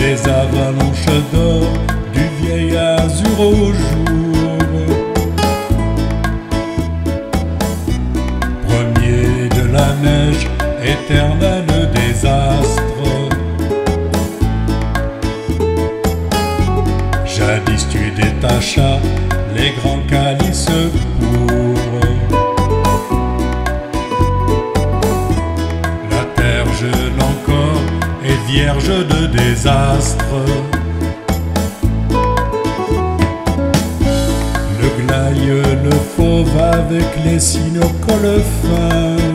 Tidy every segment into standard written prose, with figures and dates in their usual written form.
des avalanches d'or, du vieil azur au jour. Premier de la neige, éternel désastre. Jadis tu détachas les grands calices pourpres. La terre jeune encore est vierge de désastre. Le glaïeul, le fauve avec les signaux colefins,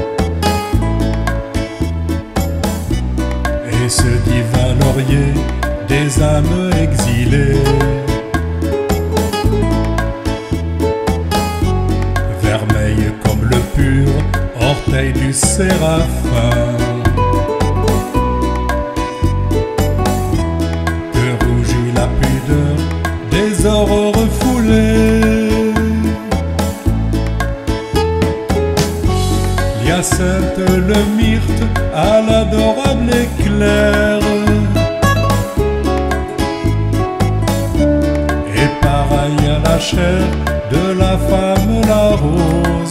et ce divin laurier des âmes exilées. Vermeil comme le pur orteil du séraphin, que rougit la pudeur des aurores refoulées. L'hyacinthe, le myrte à l'adorable éclair, et pareil à la chair de la femme la rose.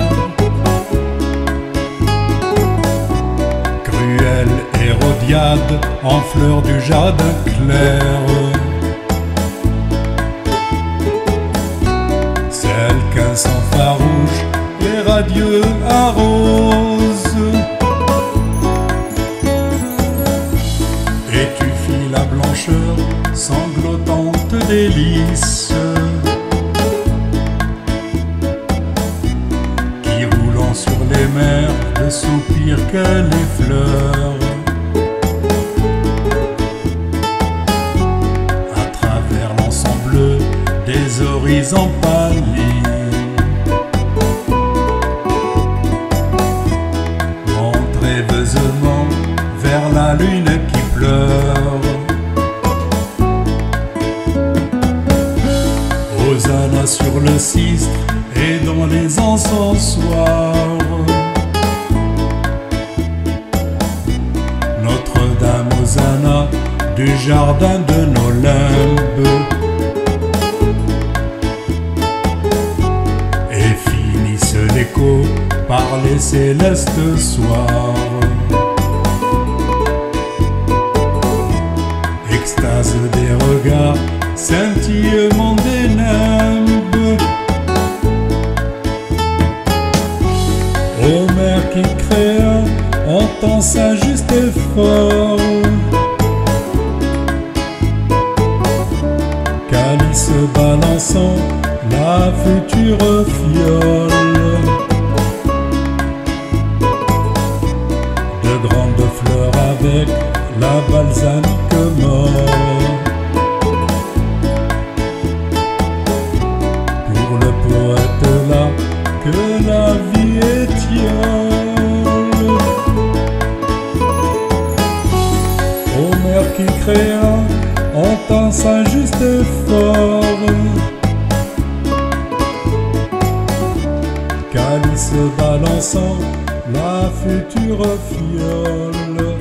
Cruelle Hérodiade en fleurs du jardin clair, celle qu'un sang farouche et radieux arrose. Et tu fis la blancheur sanglotante des lys, qui roulant sur les mers ne soupirent que les fleurs. À travers l'ensemble bleu des horizons pâlis, monte rêveusement vers la lune qui pleure. Hosanna sur le sistre et dans les encensoirs, Notre-Dame Hosanna du jardin de nos limbes, et finisse l'écho par les célestes soirs. Extase des regards, scintillement des nimbes, ô mère qui créa, entends sa juste effort. Calice balançant la future fiole, de grandes fleurs avec la balsamique mort. Pour le poète là que la vie étiole, ô mère qui créa, entends sa juste effort. Calice balançant la future fiole.